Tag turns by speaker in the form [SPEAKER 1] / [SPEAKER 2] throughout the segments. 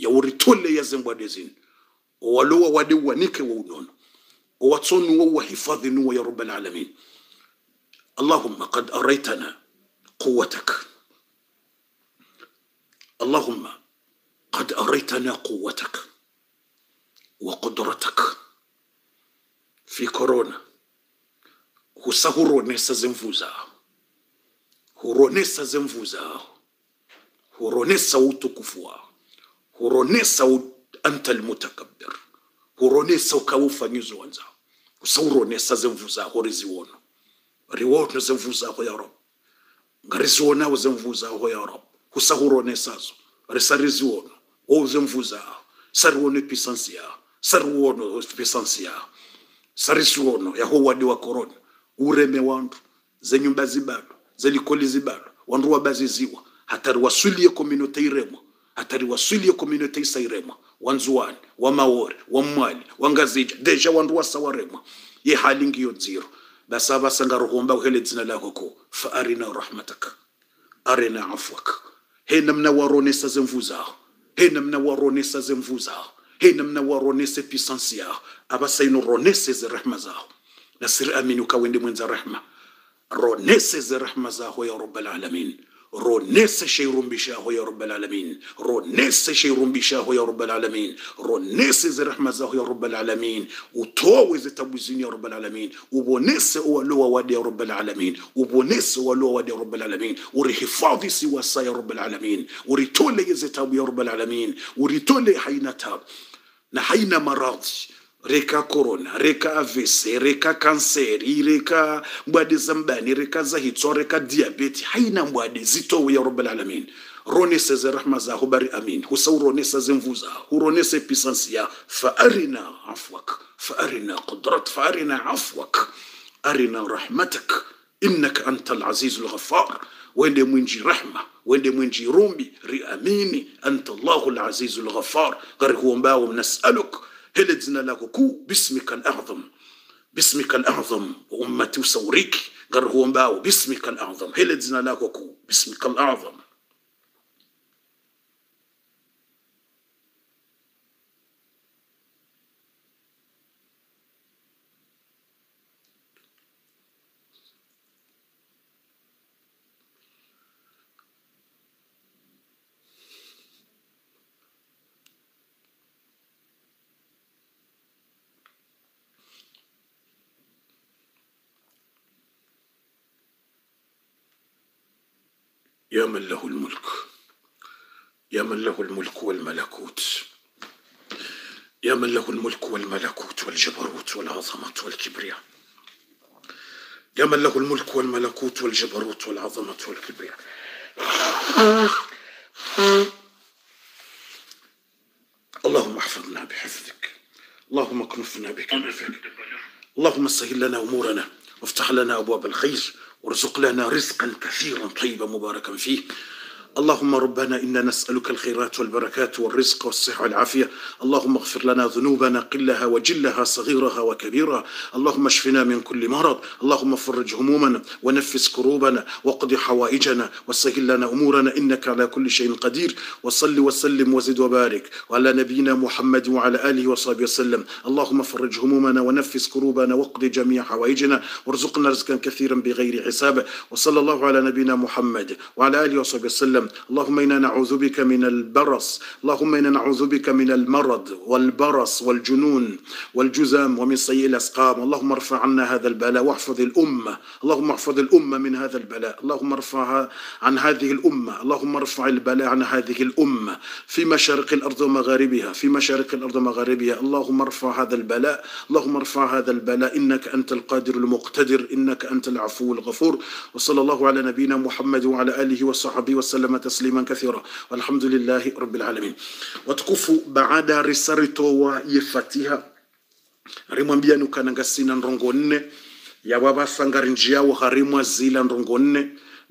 [SPEAKER 1] ya uritole ya zembwade zin walowa wade wanike wa unono watsonu wa hifadhi nuwa ya rabbal alamin. Allahumma qad araytana quwwatak, Allahumma qad araytana quwwatak wa qudratak fi corona. Husahuronesa zemvuza, huronesa zemvuza, huronesa utukufu wao, huronesa anta almutakabbir, huronesa ukawufanyizo wanza, husahuronesa zemvuza horiziwono, riwono zemvuza ho ya Rab, ngariziwona ho zemvuza ho ya Rab, husahuronesa zo, risariziwono, o zemvuza, sarwono pisansia, sarwono pisansia, sarisuono ya ho wadi wa corona, ureme wandu, ze nyumba zibado, ze likoli zibado, wandu wabaziziwa, hatari wasulie komunote iremwa, hatari wasulie komunote isa iremwa, wanzuwani, wa maore, wa mwali, wangazija, deja wandu wasawaremwa, ye halingi yo ziro. Basaba sanga rohomba uhele zina lako ko, fa arina rahmataka, arina afwaka. He namna waronesa zemvuza, he namna waronesa zemvuza, he namna waronesa pisansia, abasa ino ronese ze rahma zao. Nasir aminu kawende mwenza rahma. Ronese ze rahma zao ya rabbal alamin. Ronese shayrumbishaho ya rabbal alamin. Ronese shayrumbishaho ya rabbal alamin. Ronese ze rahma zao ya rabbal alamin. Utowe ze tabuzini ya rabbal alamin. Ubonese uwalowa wadi ya rabbal alamin. Ubonese uwalowa wadi ya rabbal alamin. Urihifadhi siwasa ya rabbal alamin. Uritole ze tabu ya rabbal alamin. Uritole haina tabu na haina maradhi, reka corona, reka AVC, reka kanseri, reka mbwade zambani, reka zahitso, reka diabeti, haina mbwade zito ya rabbal alamin. Ronese ze rahma za hubari amin, husauronese zemvuza, huronese pisansia, fa arina afwak, fa arina qudrat, fa arina afwak, arina rahmatak, innaka antal azizul ghafar. Wende mwinji rahma, wende mwinji rumbi, riamini, anta Allahul azizul ghafar. Gari huombao nasaluk, hele zina lako ku, bismika al-a'zam, bismika al-a'zam, wa ummati usawriki. Gari huombao, bismika al-a'zam, hele zina lako ku, bismika al-a'zam. يا من له الملك، يا من له الملك والملكوت، يا من له الملك والملكوت والجبروت والعظمة والكبرياء، يا من له الملك والملكوت والجبروت والعظمة والكبرياء. اللهم احفظنا بحفظك، اللهم اكنفنا بكنفك، اللهم سهل لنا أمورنا وافتح لنا أبواب الخير وارزق لنا رزقا كثيرا طيبا مباركا فيه. اللهم ربنا إنا نسألك الخيرات والبركات والرزق والصحة والعافية. اللهم اغفر لنا ذنوبنا قلها وجلها صغيرها وكبيرها. اللهم اشفنا من كل مرض. اللهم فرج همومنا ونفس كروبنا واقض حوائجنا وسهل لنا أمورنا إنك على كل شيء قدير. وصل وسلم وزد وبارك وعلى نبينا محمد وعلى آله وصحبه وسلم. اللهم فرج همومنا ونفس كروبنا واقض جميع حوائجنا وارزقنا رزقا كثيرا بغير حساب. وصلى الله على نبينا محمد وعلى آله وصحبه وسلم. اللهم إنا نعوذ بك من البرص، اللهم إنا نعوذ بك من المرض والبرص والجنون والجزام ومن سيء الأسقام. اللهم ارفع عنا هذا البلاء واحفظ الأمة. اللهم احفظ الأمة من هذا البلاء. اللهم ارفعها عن هذه الأمة. اللهم ارفع البلاء عن هذه الأمة في مشارق الأرض ومغاربها، في مشارق الأرض ومغاربها. اللهم ارفع هذا البلاء، اللهم ارفع هذا البلاء. إنك أنت القادر المقتدر، إنك أنت العفو الغفور. وصلى الله على نبينا محمد وعلى آله وصحبه وسلم تسليما كثيرا والحمد لله رب العالمين. Watukufu, baada risaritowa yefatiha rimwambia nukananga sina ndrongo nne ya baba sangari njia wa harimwa zila ndrongo nne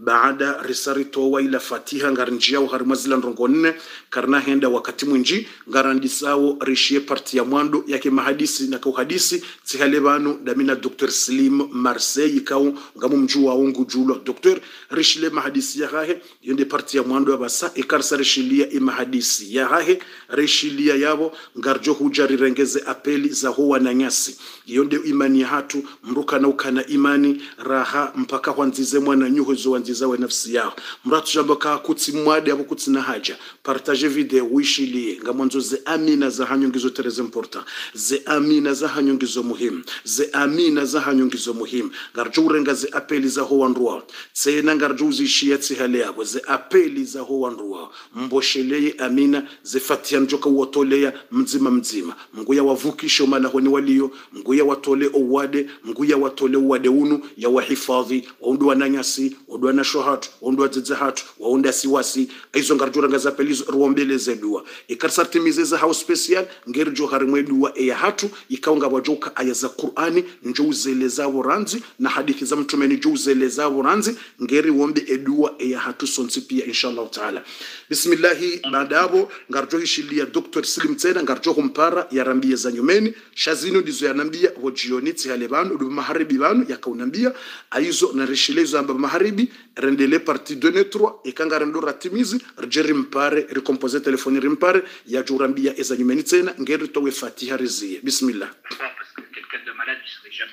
[SPEAKER 1] baada risari towa ila fatiha ngarinjia uharimazila ndrongonne karna henda wakati mwinji ngarandisawo rishie parti ya mwando yake mahadisi na kauhadisi tihalebanu damina Dr. Slim Marseille ikau ngamu mjua ungu julo Dr. rishile mahadisi ya hahe yonde parti ya mwando abasa ikarsa rishilia imahadisi ya hahe rishilia yabo ngarjo hujari rengeze apeli za huwa na nyasi yonde imani ya hatu mruka na ukana imani raha mpaka wanzize mwana nyuho zo wanziza wa nafsi yao mratu jambaka kutsi mwade abo kutsi na haja partage video wishilie ngamonzo ze amina za hanyongizo tereze important ze amina za hanyongizo muhimu ze amina za hanyongizo muhimu ngarjo urenga ze apeli za huwa ndruwa tsena ngarjo uzishia tsihale yabo ze apeli za huwa ndruwa mbosheleye amina ze fatia njoka uotolea mzima mguya wavukisho malahoni walio mguya watole owade mguya watole uwade unu ya wahifadhi waundu wananyasi waundu wanashohatu waundu wadzedzahatu waundu asiwasi aizo ngarjo ranga za apeli ruombele zedua ikarsartimize za house special ngerjo harimwe dua ya hatu ikaunga wajoka aya za Qur'ani njo uzeleza ranzi na hadithi za mtume ni njo uzeleza ranzi ngeri wombe edua ya hatu sonsi pia inshallah taala bismillahi baadabo ngarjo hishilia Dr. Slim tena ngarjo humpara ya rambia za nyumeni shazino dizo ya nambia hojioni tihalebanu du maharibi banu yakaunambia aizo na rishilezo amba maharibi rendele parti 2 et 3 ikanga rendo ratimizi rjeri mpare recomposer telefoni rimpare ya jurambia eza nyumeni tena ngeri towe fatiha rizie bismillah.
[SPEAKER 2] Parce que quelqu'un de malade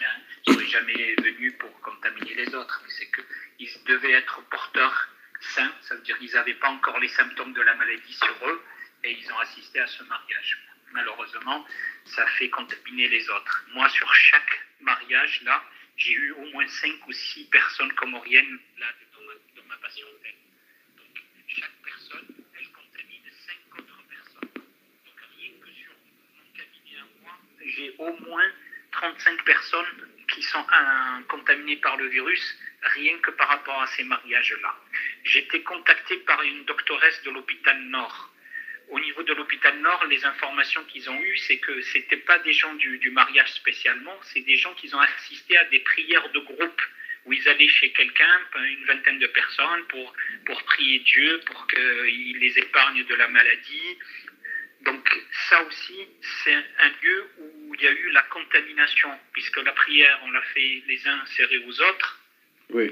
[SPEAKER 2] ne serait jamais venu pour contaminer les autres, mais c'est qu'ils devaient être porteurs sains, ça veut dire qu'ils n'avaient pas encore les symptômes de la maladie sur eux, et ils ont assisté à ce mariage. Malheureusement, ça fait contaminer les autres. Moi, sur chaque mariage, là, j'ai eu au moins 5 ou 6 personnes comoriennes là, dans ma patientèle. Donc, chaque personne, elle contamine 5 autres personnes. Donc, rien que sur mon cabinet à moi, j'ai au moins 35 personnes qui sont contaminées par le virus, rien que par rapport à ces mariages-là. J'ai été contacté par une doctoresse de l'hôpital Nord. Au niveau de l'hôpital Nord, les informations qu'ils ont eues, c'est que ce n'étaient pas des gens du mariage spécialement, c'est des gens qui ont assisté à des prières de groupe, où ils allaient chez quelqu'un, une vingtaine de personnes, pour prier Dieu, pour qu'il les épargne de la maladie. Donc ça aussi, c'est un lieu où il y a eu la contamination, puisque la prière, on l'a fait les uns serrés aux autres.
[SPEAKER 1] Oui.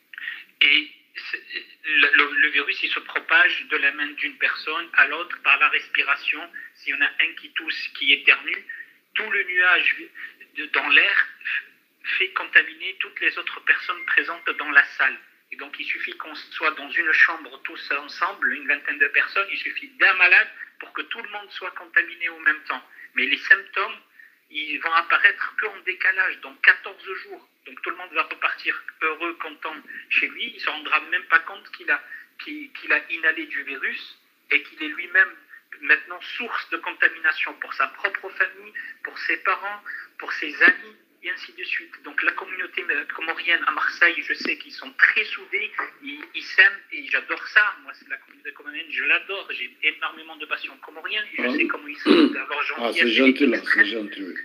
[SPEAKER 2] Et le virus, il se propage de la main d'une personne à l'autre par la respiration. S'il y en a un qui tousse, qui éternue, tout le nuage dans l'air fait contaminer toutes les autres personnes présentes dans la salle. Et donc, il suffit qu'on soit dans une chambre tous ensemble, une vingtaine de personnes, il suffit d'un malade pour que tout le monde soit contaminé au même temps. Mais les symptômes, ils vont apparaître qu'en décalage, dans 14 jours. Donc tout le monde va repartir heureux, content chez lui. Il ne se rendra même pas compte qu'il a inhalé du virus et qu'il est lui-même maintenant source de contamination pour sa propre famille, pour ses parents, pour ses amis, et ainsi de suite. Donc la communauté comorienne à Marseille, je sais qu'ils sont très soudés, ils s'aiment et j'adore ça. Moi, c'est la communauté comorienne, je l'adore. J'ai énormément de patients comoriens et je sais comment ils sont d'avoir gentillesse.
[SPEAKER 1] Ah, c'est gentil là, c'est gentil.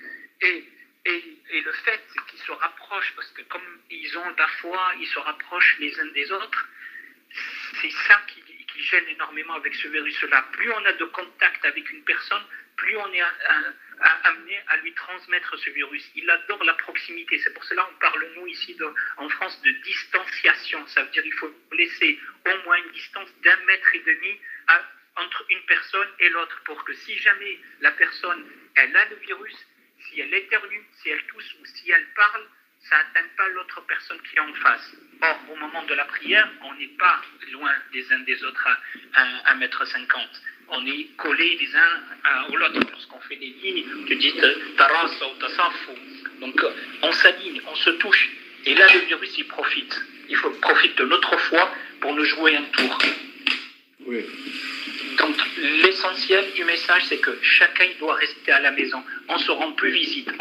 [SPEAKER 2] Et le fait qu'ils se rapprochent, parce que comme ils ont la foi, ils se rapprochent les uns des autres, c'est ça qui gêne énormément avec ce virus-là. Plus on a de contact avec une personne, plus on est amené à lui transmettre ce virus. Il adore la proximité. C'est pour cela qu'on parle, nous, ici, en France, de distanciation. Ça veut dire qu'il faut laisser au moins une distance d'1,5 mètre entre une personne et l'autre, pour que si jamais la personne, elle a le virus, si elle éternue, si elle tousse ou si elle parle, ça n'atteint pas l'autre personne qui est en face. Or, au moment de la prière, on n'est pas loin des uns des autres à 1,50 m. On est collés les uns aux autres. Lorsqu'on fait des lignes, tu dis taras ou tasafou. Donc, on s'aligne, on se touche. Et là, le virus, il profite. Il profite de notre foi pour nous jouer un tour.
[SPEAKER 1] Oui.
[SPEAKER 2] Donc, l'essentiel du message, c'est que chacun doit rester à la maison. On se rend plus visite.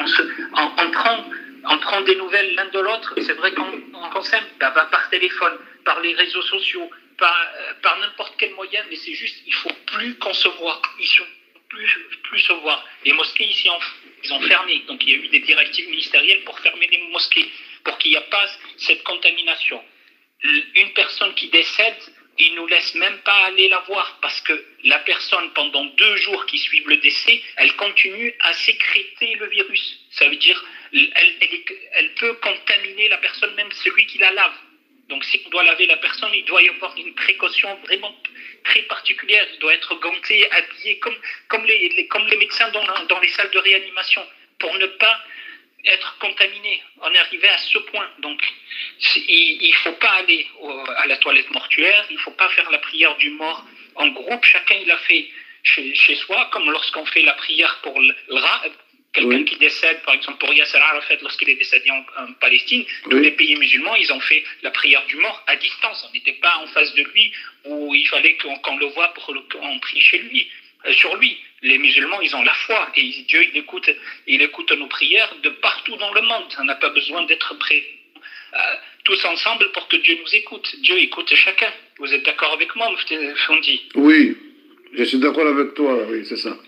[SPEAKER 2] On prend des nouvelles l'un de l'autre. C'est vrai qu'on s'aime par téléphone, par les réseaux sociaux, par n'importe quel moyen, mais c'est juste, il ne faut plus qu'on se voit. Il ne faut plus se voir. Les mosquées ici, ils ont fermé. Donc, il y a eu des directives ministérielles pour fermer les mosquées, pour qu'il n'y ait pas cette contamination. une personne qui décède, ils ne nous laissent même pas aller la voir parce que la personne, pendant 2 jours qui suivent le décès, elle continue à sécréter le virus. Ça veut dire elle peut contaminer la personne, même celui qui la lave. Donc si on doit laver la personne, il doit y avoir une précaution vraiment très particulière. Il doit être ganté, habillé comme les médecins dans les salles de réanimation pour ne pas être contaminé. On est arrivé à ce point. Donc il ne faut pas aller à la toilette mortuaire, il ne faut pas faire la prière du mort en groupe. Chacun il a fait chez soi, comme lorsqu'on fait la prière pour quelqu'un qui décède, par exemple pour Yasser Arafat lorsqu'il est décédé en Palestine. Tous les pays musulmans, ils ont fait la prière du mort à distance. On n'était pas en face de lui où il fallait qu'on le voie pour qu'on prie chez lui, sur lui. Les musulmans, ils ont la foi et Dieu, il écoute nos prières de partout dans le monde. On n'a pas besoin d'être prêts tous ensemble pour que Dieu nous écoute. Dieu écoute chacun. Vous êtes d'accord avec moi, Fondi?
[SPEAKER 3] Oui, je suis d'accord avec toi, oui, c'est ça.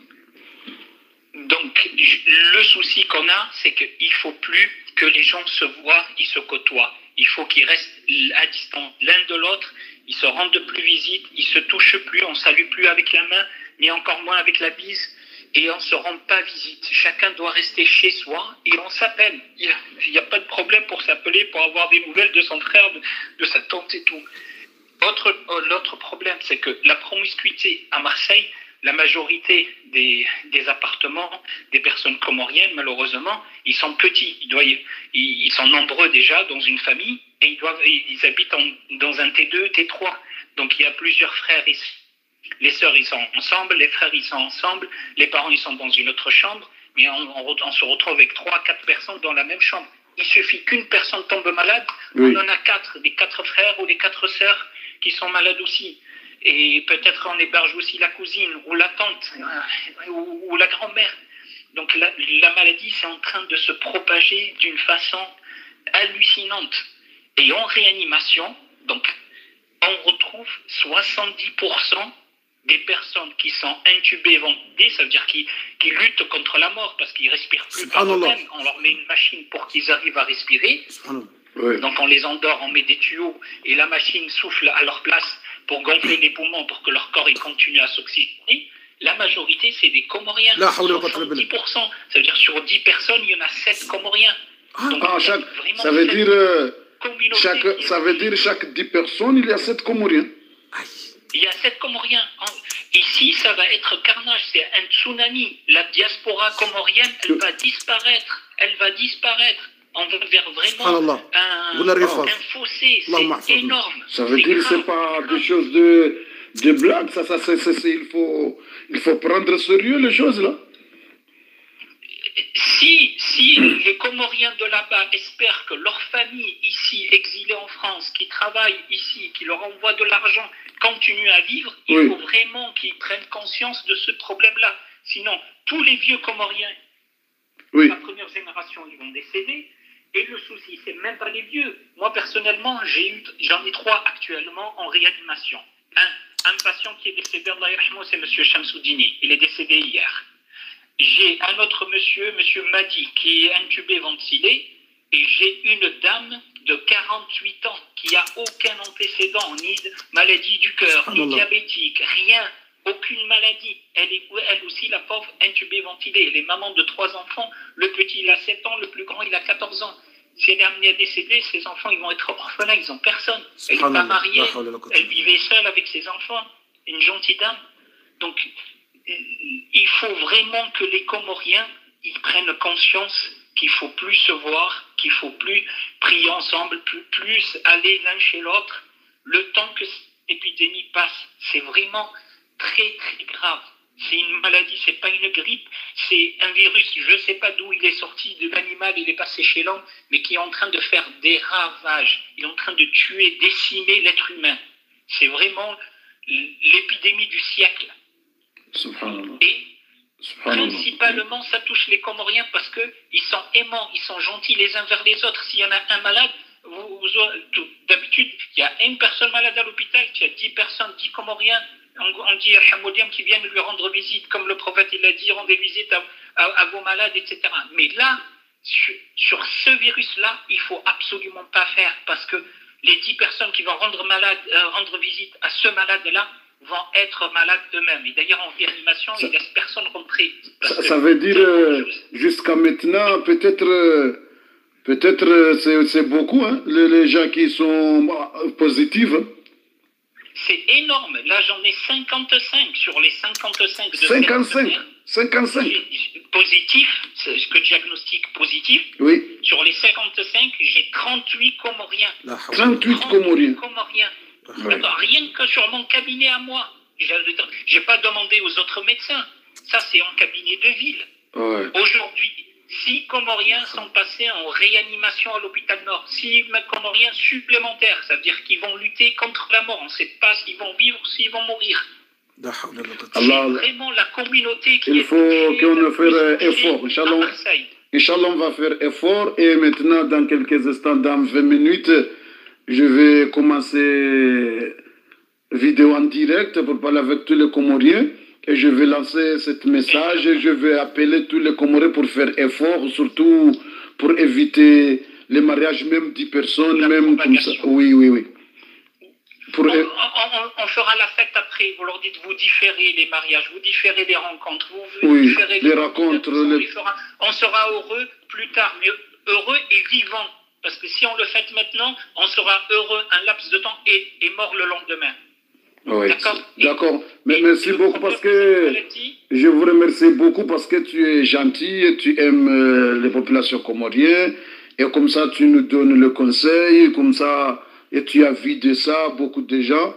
[SPEAKER 2] Donc, le souci qu'on a, c'est qu'il ne faut plus que les gens se voient, ils se côtoient. Il faut qu'ils restent à distance l'un de l'autre, ils se rendent plus visite, ils ne se touchent plus, on ne salue plus avec la main, mais encore moins avec la bise, et on ne se rend pas visite. Chacun doit rester chez soi et on s'appelle. Il n'y a pas de problème pour s'appeler, pour avoir des nouvelles de son frère, de sa tante et tout. L'autre problème, c'est que la promiscuité à Marseille, la majorité des appartements des personnes comoriennes, malheureusement, ils sont petits. Ils sont nombreux déjà dans une famille et ils habitent dans un T2, T3. Donc il y a plusieurs frères ici. Les sœurs, ils sont ensemble, les frères, ils sont ensemble, les parents, ils sont dans une autre chambre, mais on se retrouve avec 3-4 personnes dans la même chambre. Il suffit qu'une personne tombe malade, on en a 4, les 4 frères ou les 4 sœurs qui sont malades aussi. Et peut-être on héberge aussi la cousine ou la tante ou la grand-mère. Donc la maladie, c'est en train de se propager d'une façon hallucinante. Et en réanimation, donc, on retrouve 70% des personnes qui sont intubées, ventilées, ça veut dire qui luttent contre la mort parce qu'ils ne respirent plus par eux-mêmes. On leur met une machine pour qu'ils arrivent à respirer. Donc on les endort, on met des tuyaux et la machine souffle à leur place pour gonfler les poumons pour que leur corps continue à s'oxygéner. La majorité, c'est des Comoriens. 70%. Ça veut dire sur 10 personnes, il y en a 7 Comoriens. Donc,
[SPEAKER 3] ça veut dire chaque 10 personnes, il y a 7 Comoriens.
[SPEAKER 2] Il y a 7 Comoriens. Ici, ça va être carnage. C'est un tsunami. La diaspora comorienne, elle va disparaître. Elle va disparaître. On va vers vraiment un fossé. C'est énorme.
[SPEAKER 3] Ça veut dire que ce n'est pas des choses de blague. Il faut prendre sérieux les choses là.
[SPEAKER 2] Si les Comoriens de là-bas espèrent que leur famille ici, exilée en France, qui travaille ici, qui leur envoie de l'argent, continue à vivre, il faut vraiment qu'ils prennent conscience de ce problème-là. Sinon, tous les vieux Comoriens, la première génération, ils vont décéder. Et le souci, c'est même pas les vieux. Moi, personnellement, j'en ai 3 actuellement en réanimation. Un patient qui est décédé, Allah yarhamou, c'est M. Shamsoudini. Il est décédé hier. J'ai un autre monsieur Madi, qui est intubé, ventilé. Et j'ai une dame de 48 ans qui n'a aucun antécédent, ni maladie du cœur, ni diabétique, rien. Aucune maladie. Elle est elle aussi, la pauvre, intubée, ventilée. Elle est maman de 3 enfants. Le petit, il a 7 ans. Le plus grand, il a 14 ans. Si elle est amenée à décéder, ses enfants, ils vont être orphelins. Ils n'ont personne. Elle n'est pas mariée. Elle vivait seule avec ses enfants. Une gentille dame. Donc, il faut vraiment que les Comoriens, ils prennent conscience qu'il ne faut plus se voir, qu'il ne faut plus prier ensemble, plus aller l'un chez l'autre. Le temps que cette épidémie passe, c'est vraiment très très grave. C'est une maladie, c'est pas une grippe, c'est un virus, je ne sais pas d'où il est sorti, de l'animal, il est passé chez l'homme, mais qui est en train de faire des ravages. Il est en train de tuer, décimer l'être humain. C'est vraiment l'épidémie du siècle. Et principalement, ça touche les Comoriens parce qu'ils sont aimants, ils sont gentils les uns vers les autres. S'il y en a un malade, d'habitude, il y a une personne malade à l'hôpital, il y a 10 personnes, 10 Comoriens, on dit à Hamoudiam qui viennent lui rendre visite, comme le prophète il a dit, rendez visite à vos malades, etc. Mais là, sur ce virus-là, il ne faut absolument pas faire parce que les 10 personnes qui vont rendre visite à ce malade-là vont être malades eux-mêmes. Et d'ailleurs, en réanimation, ils ne laissent personne rentrer.
[SPEAKER 3] Ça veut dire, jusqu'à maintenant, peut-être c'est beaucoup, hein, les gens qui sont positifs. Hein.
[SPEAKER 2] C'est énorme. Là, j'en ai 55 sur les 55 de
[SPEAKER 3] 55
[SPEAKER 2] positifs, ce que diagnostic positif.
[SPEAKER 3] Oui.
[SPEAKER 2] Sur les 55, j'ai 38 Comoriens.
[SPEAKER 3] 38 Comoriens.
[SPEAKER 2] Ouais. Rien que sur mon cabinet à moi. J'ai pas demandé aux autres médecins. Ça, c'est en cabinet de ville.
[SPEAKER 3] Ouais.
[SPEAKER 2] Aujourd'hui, 6 Comoriens sont passés en réanimation à l'hôpital Nord. 6 Comoriens supplémentaires. Ça veut dire qu'ils vont lutter contre la mort. On ne sait pas s'ils vont vivre ou s'ils vont mourir. C'est vraiment la communauté qui
[SPEAKER 3] il faut qu'on fasse effort. Inch'Allah, on va faire effort. Et maintenant, dans quelques instants, dans 20 minutes, je vais commencer vidéo en direct pour parler avec tous les Comoriens. Et je vais lancer ce message et je vais appeler tous les Comoriens pour faire effort, surtout pour éviter les mariages, même 10 personnes, même comme ça. Oui.
[SPEAKER 2] On fera la fête après. Vous leur dites, vous différez les mariages, vous différez les rencontres.
[SPEAKER 3] Vous différez les rencontres.
[SPEAKER 2] On sera heureux plus tard, mais heureux et vivant. Parce que si on le fait maintenant, on sera heureux un laps de temps et mort le lendemain.
[SPEAKER 3] Oui, d'accord. Mais merci beaucoup parce que je vous remercie beaucoup parce que tu es gentil et tu aimes les populations comoriennes et comme ça tu nous donnes le conseil, comme ça et tu as vu de ça beaucoup de gens.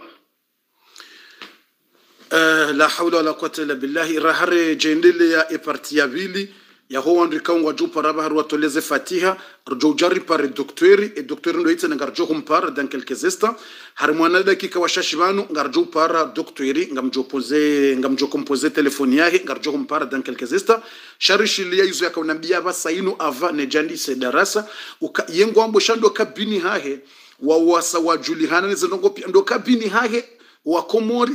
[SPEAKER 1] La hawla wala quwwata illa billahi rahare jendele ya eparti ya vili ya ho wandri kan waju paraba har watoleze fatiha rjo jari par docteur et docteur ndo itse ngarjo kumpara dans quelques instants har mwana dakika washashi banu ngarjo para docteuri ngamjo composer telefoni yake ngarjo kumpara dans quelques instants sharishilia yuzo yakaunambia basa ino ava nejandi se darasa yengo ambo shando kabini hahe wa wasa wa julihana nezongo ndo kabini hahe wa Komori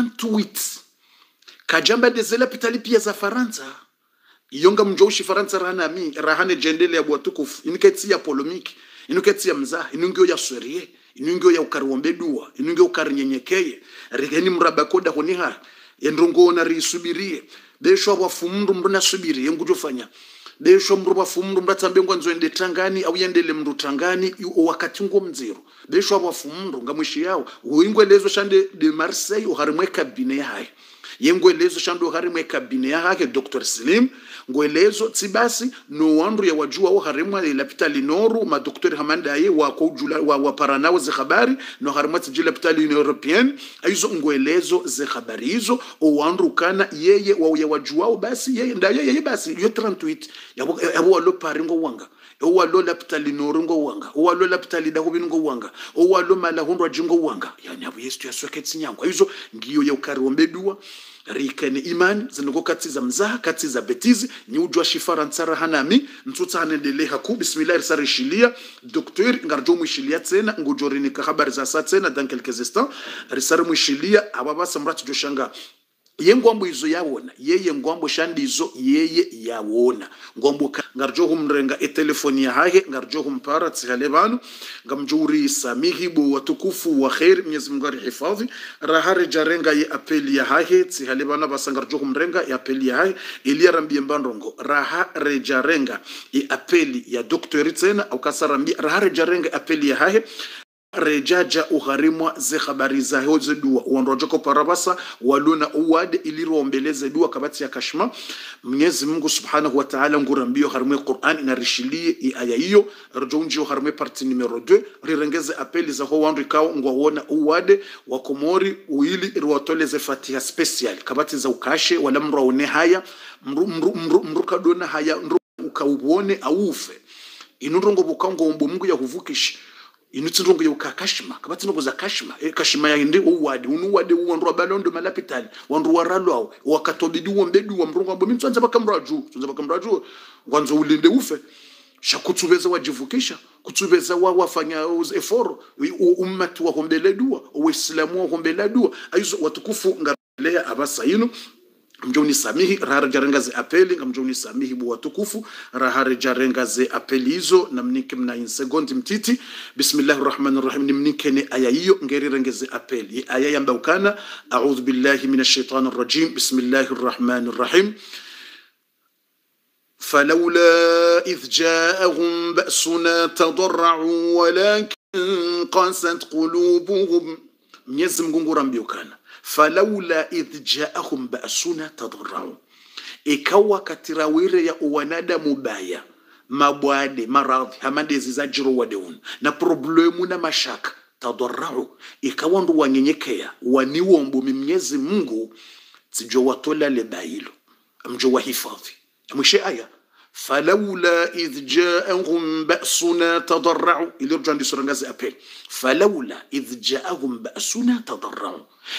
[SPEAKER 1] 38 kajamba dezela pitali pia za Faransa yonga mjoshi Faransa rahane jendele ya bwatukufu iniketi ya polomiki iniketi ya mzaha inungyo ya serie inungyo ya ukarwombe dua inungyo ukarinyenyekeye rigeni mrabakoda honiha endrongo na risubirie besho wafumundu mbona subiri ngujofanya besho mru wafumundu mbatambe ngwanzo tangani au yendele mru tangani wakati ngo mziro besho wafumundu ngamwishi yao uingwelezo shande de Marseille uharimwe kabine yahaye yengwelezo shando harimwe kabine yake Dr. Slim ngwelezo tsibasi no wandu ya wajua wa harimwa l'hôpital Noru ma Dr. Hamandaye wa kujula wa paranawo ze habari no harimwa tjila l'hôpital européenne aizo ngwelezo ze habari hizo o wandu kana yeye wa ya wajua basi yeye ndaye yeye basi yo 38 yabo lo paringo wanga owalo l'hôpital Noru ngo wanga owalo l'hôpital Dahubini ngo wanga owalo malahundwa jingo wanga yani abo yesu yasweketsi nyango aizo ngiyo ya ukarombe dua rikene imani zinoko katiza mzaha katiza betizi ni ujwa shifarantsara hanami ntutsa hanendele haku bismillah risarishilia docteur ngarjo mwishilia tena ngujorini ka habari za saa tena dans quelques instants risari mwishilia ababa samrat joshanga yengwambo izo yawona yeye ngwambo shandizo yeye yawona ngwambo ngarjo humrenga telefoni ya hahe ngarjo humpara tsihale banu ngamjuri samihibu watukufu wa khair Mwenyezi Mungu arihifadhi rahare jarenga ye apeli ya hahe tsihale bana basangarjo humrenga ya apeli ya hahe ili rambie mbandongo rahare jarenga ye apeli ya doktori tena au kasarambi rahare jarenga apeli ya hahe rejaja uharimwa ze habari za hoze dua uandrojoko parabasa waluna uwade ilirombeleze dua kabati ya kashma Mwenyezi Mungu Subhanahu wa Ta'ala ngurambio harimwe Qur'an inarishilie aya hiyo rjonjo harimwe parti numero 2 rirengeze apeli za ho wandu ikao ngwaona uwade wa Komori uili irwatoleze Fatiha special kabati za ukashe wala mraone haya mrukadona haya ukauone aufe inurongo bukango mbumgu ya huvukisha inutsinrongo yukakashima kabati nokuza kashima kashima ya ndi uwadi unuwade uwandu abalondo malapitali wandu waralwa wakatobidi wombedu wa mrongo ambo mintsanza bakamraju wanzo ulinde ufe shakutsubeza wajivukisha kutsubeza wafanya eforo ummati wa hombele dua uislamu wa hombele dua aizo watukufu ngalea abasa yino mjoni samihi rahare jarengaze apeli ngamjoni samihi bu watukufu rahare jarengaze apeli hizo na mnike mna in sekondi mtiti. Bismillahirrahmanirrahim. Nimnike ni aya hiyo ngeri rengeze apeli aya yamba ukana a'udhu billahi minash shaitanir rajim. Bismillahirrahmanirrahim. فلولا إذ جاءهم بأسنا تضرعوا ولكن قست قلوبهم. Mwenyezi Mungu ngurambiukana falaula idh ja'ahum ba'suna tadarra'u, ikawa katirawire ya uwanadamu baya mabwade maradhi hamadezi za jiro wadeun na problemu na mashaka tadarra'u, ikawa ndo wanyenyekea waniwombo Mwenyezi Mungu tijo watola le bailo amjo wahifadhi. Mwishe aya فلولا إذ جاءهم بأسنا تضرعوا إلى رجال دي سورة أبل فلولا إذ جاءهم بأسنا تضرعوا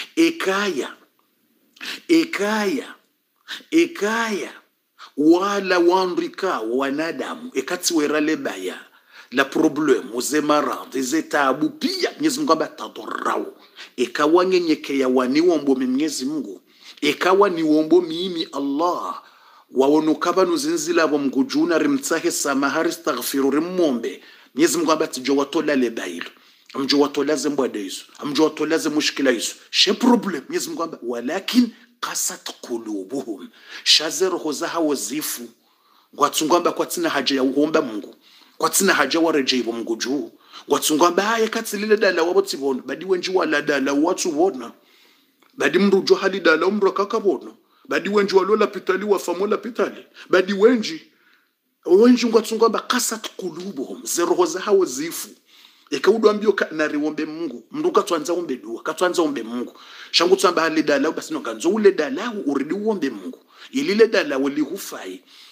[SPEAKER 1] إكايا ولا وانركا ونادم إكاتي ويرالي بايا la problème ze maradhi ze taabu pia Mwenyezi Mungu amba tadarrau, ikawa nyenyekea waniwombo Mwenyezi Mungu, ikawa niwombo mimi Allah waonukaba nuzinzila bo mgujuna rimtsahe samahari staghfiru rimmombe Mwenyezi Mungu amba tijo watola le bailo amjo watola ze mbwade hizo amjo watola ze mushkila hizo she problem Mwenyezi Mungu amba walakin qasat qulubuhum shazero hozaha wazifu ngwatsungamba kwatsina haja ya uhomba Mungu kwatsina haja warejeibo Mungu juu ngwatsungamba haye katsilile dala wabo tsibona badi wenji wala dala watsu bona badi mrujo hali dala umro kakabona badi wenji walola pitali wafamola pitali badi wenji ngwatsungamba qasat qulubuhum zero hozaha wazifu ikaudu ambio kanari wombe Mungu mndu katwanza ombe dua katwanza ombe Mungu shangu tsamba hali dala basi no kanzo ule dala uridi wombe Mungu ilile dala wali hufai